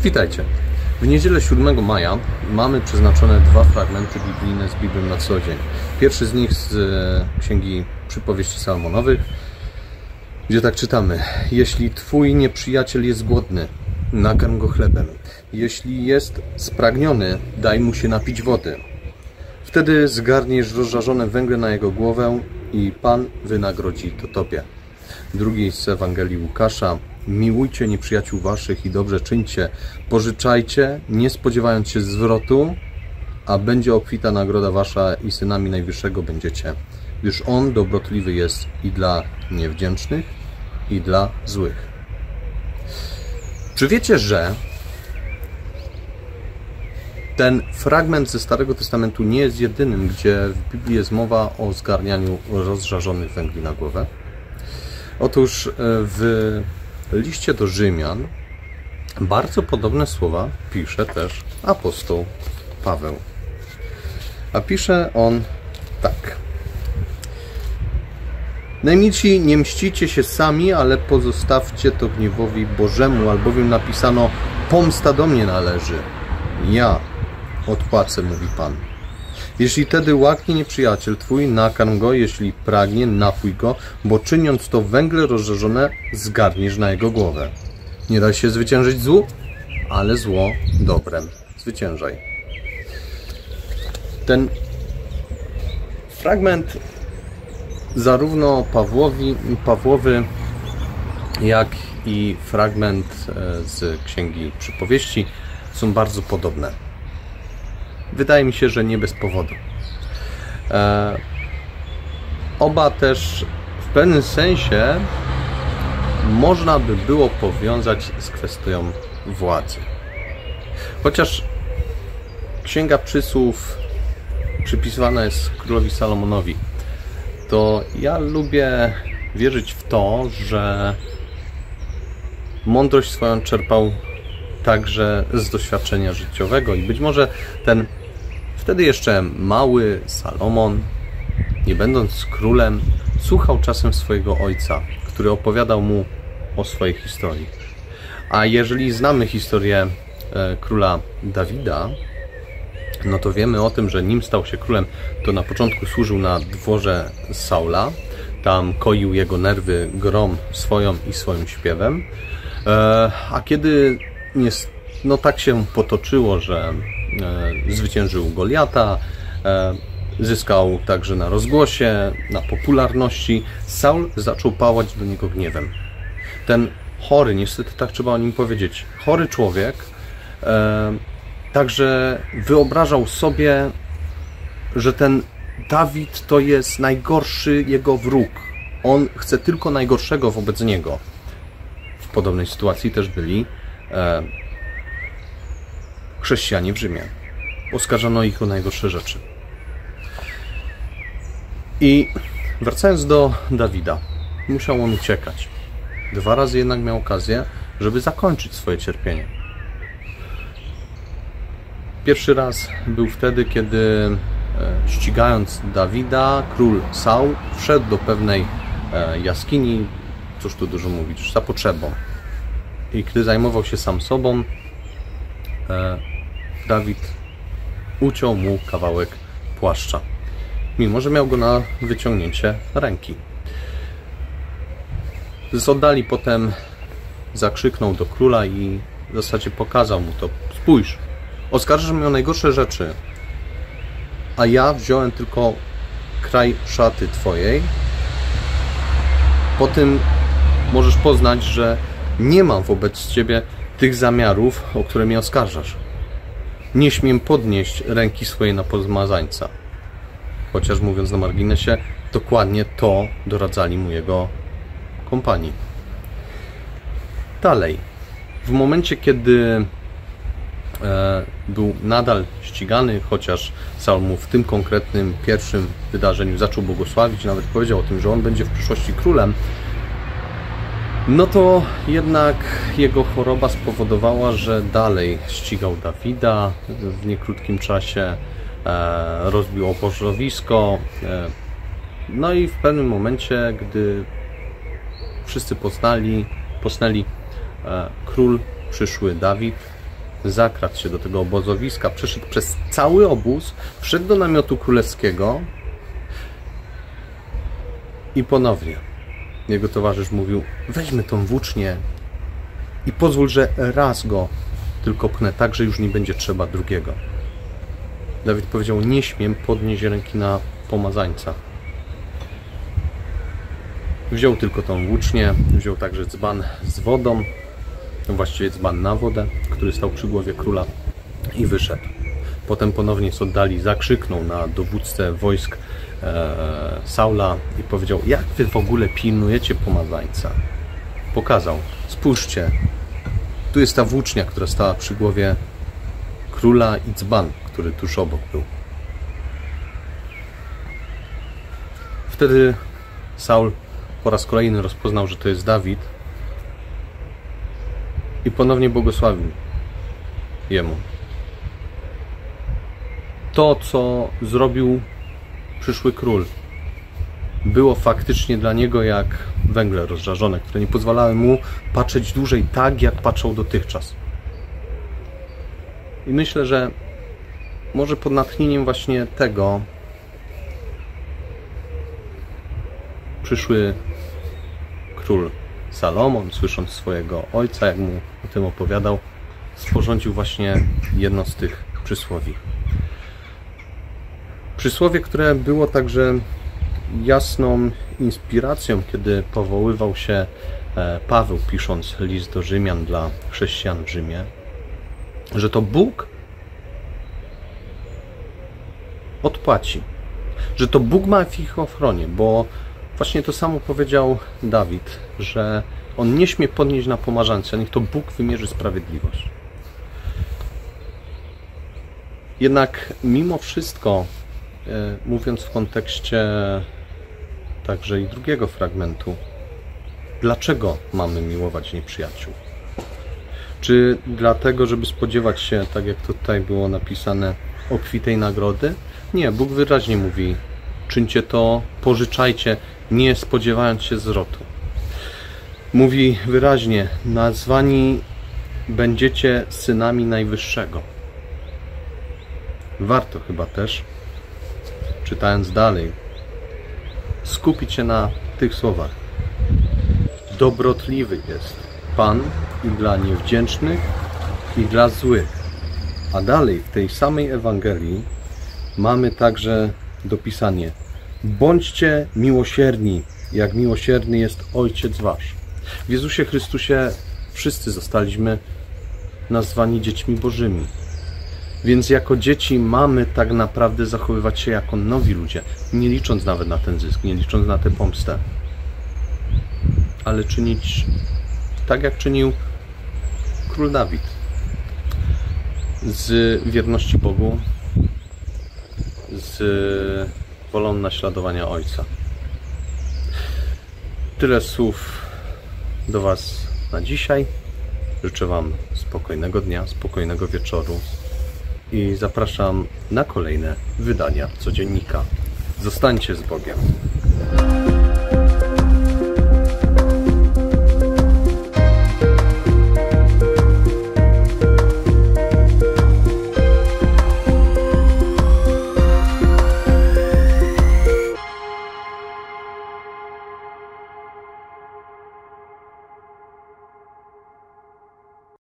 Witajcie. W niedzielę 7 maja mamy przeznaczone dwa fragmenty biblijne z Biblią na co dzień. Pierwszy z nich z Księgi Przypowieści Salomonowych, gdzie tak czytamy: jeśli twój nieprzyjaciel jest głodny, nakarm go chlebem. Jeśli jest spragniony, daj mu się napić wody. Wtedy zgarniesz rozżarzone węgle na jego głowę i Pan wynagrodzi to tobie. Drugi z Ewangelii Łukasza: miłujcie nieprzyjaciół waszych i dobrze czyńcie, pożyczajcie, nie spodziewając się zwrotu, a będzie obfita nagroda wasza i synami Najwyższego będziecie, gdyż On dobrotliwy jest i dla niewdzięcznych, i dla złych. Czy wiecie, że ten fragment ze Starego Testamentu nie jest jedynym, gdzie w Biblii jest mowa o zgarnianiu rozżarzonych węgli na głowę? Otóż w liście do Rzymian bardzo podobne słowa pisze też apostoł Paweł. A pisze on tak: najmilsi, nie mścicie się sami, ale pozostawcie to gniewowi Bożemu, albowiem napisano: pomsta do mnie należy, ja odpłacę, mówi Pan. Jeśli tedy łaknie nieprzyjaciel twój, nakarm go, jeśli pragnie, napój go, bo czyniąc to węgle rozżarzone zgarniesz na jego głowę. Nie da się zwyciężyć złu, ale zło dobrem zwyciężaj. Ten fragment zarówno Pawłowy, jak i fragment z Księgi Przypowieści są bardzo podobne. Wydaje mi się, że nie bez powodu. Oba też w pewnym sensie można by było powiązać z kwestią władzy. Chociaż Księga Przysłów przypisywana jest królowi Salomonowi, to ja lubię wierzyć w to, że mądrość swoją czerpał także z doświadczenia życiowego i być może ten wtedy jeszcze mały Salomon, nie będąc królem, słuchał czasem swojego ojca, który opowiadał mu o swojej historii. A jeżeli znamy historię króla Dawida, no to wiemy o tym, że nim stał się królem, to na początku służył na dworze Saula. Tam koił jego nerwy grom swoją i swoim śpiewem. A kiedy no tak się potoczyło, że zwyciężył Goliata, zyskał także na rozgłosie, na popularności, Saul zaczął pałać do niego gniewem. Ten chory, niestety tak trzeba o nim powiedzieć, chory człowiek także wyobrażał sobie, że ten Dawid to jest najgorszy jego wróg. On chce tylko najgorszego wobec niego. W podobnej sytuacji też byli chrześcijanie w Rzymie. Oskarżano ich o najgorsze rzeczy. I wracając do Dawida, musiał on uciekać. 2 razy jednak miał okazję, żeby zakończyć swoje cierpienie. Pierwszy raz był wtedy, kiedy ścigając Dawida, król Saul wszedł do pewnej jaskini, cóż tu dużo mówić, za potrzebą. I gdy zajmował się sam sobą, Dawid uciął mu kawałek płaszcza, mimo że miał go na wyciągnięcie ręki. Z oddali potem zakrzyknął do króla i w zasadzie pokazał mu to: spójrz, oskarżasz mnie o najgorsze rzeczy, a ja wziąłem tylko kraj szaty twojej. Po tym możesz poznać, że nie mam wobec ciebie tych zamiarów, o które mnie oskarżasz. Nie śmiem podnieść ręki swojej na pomazańca. Chociaż, mówiąc na marginesie, dokładnie to doradzali mu jego kompanii. Dalej, w momencie, kiedy był nadal ścigany, chociaż Saul mu w tym konkretnym pierwszym wydarzeniu zaczął błogosławić, nawet powiedział o tym, że on będzie w przyszłości królem, no to jednak jego choroba spowodowała, że dalej ścigał Dawida. W niekrótkim czasie rozbił obozowisko. No i w pewnym momencie, gdy wszyscy posnęli, król przyszły Dawid zakradł się do tego obozowiska, przeszedł przez cały obóz, wszedł do namiotu królewskiego i ponownie jego towarzysz mówił: weźmy tą włócznię i pozwól, że raz go tylko pchnę, tak, że już nie będzie trzeba drugiego. Dawid powiedział: nie śmiem podnieść ręki na pomazańca. Wziął tylko tą włócznię, wziął także dzban z wodą, właściwie dzban na wodę, który stał przy głowie króla, i wyszedł. Potem ponownie z oddali zakrzyknął na dowódcę wojsk Saula i powiedział: jak wy w ogóle pilnujecie pomazańca? Pokazał: spójrzcie, tu jest ta włócznia, która stała przy głowie króla, i dzban, który tuż obok był. Wtedy Saul po raz kolejny rozpoznał, że to jest Dawid, i ponownie błogosławił jemu. To, co zrobił przyszły król, było faktycznie dla niego jak węgle rozżarzone, które nie pozwalały mu patrzeć dłużej tak, jak patrzał dotychczas. I myślę, że może pod natchnieniem właśnie tego przyszły król Salomon, słysząc swojego ojca, jak mu o tym opowiadał, sporządził właśnie jedno z tych przysłowi. Przysłowie, które było także jasną inspiracją, kiedy powoływał się Paweł, pisząc list do Rzymian dla chrześcijan w Rzymie, że to Bóg odpłaci, że to Bóg ma w ich ochronie, bo właśnie to samo powiedział Dawid, że on nie śmie podnieść na pomazańca, niech to Bóg wymierzy sprawiedliwość. Jednak mimo wszystko, mówiąc w kontekście także i drugiego fragmentu, dlaczego mamy miłować nieprzyjaciół? Czy dlatego, żeby spodziewać się, tak jak tutaj było napisane, obfitej nagrody? Nie, Bóg wyraźnie mówi: czyńcie to, pożyczajcie, nie spodziewając się zwrotu. Mówi wyraźnie: nazwani będziecie synami Najwyższego. Warto chyba też, czytając dalej, skupić się na tych słowach. Dobrotliwy jest Pan i dla niewdzięcznych, i dla złych. A dalej w tej samej Ewangelii mamy także dopisanie: bądźcie miłosierni, jak miłosierny jest Ojciec wasz. W Jezusie Chrystusie wszyscy zostaliśmy nazwani dziećmi Bożymi. Więc jako dzieci mamy tak naprawdę zachowywać się jako nowi ludzie, nie licząc nawet na ten zysk, nie licząc na tę pomstę, ale czynić tak, jak czynił król Dawid, z wierności Bogu, z wolą naśladowania Ojca. Tyle słów do Was na dzisiaj. Życzę Wam spokojnego dnia, spokojnego wieczoru i zapraszam na kolejne wydania Codziennika. Zostańcie z Bogiem.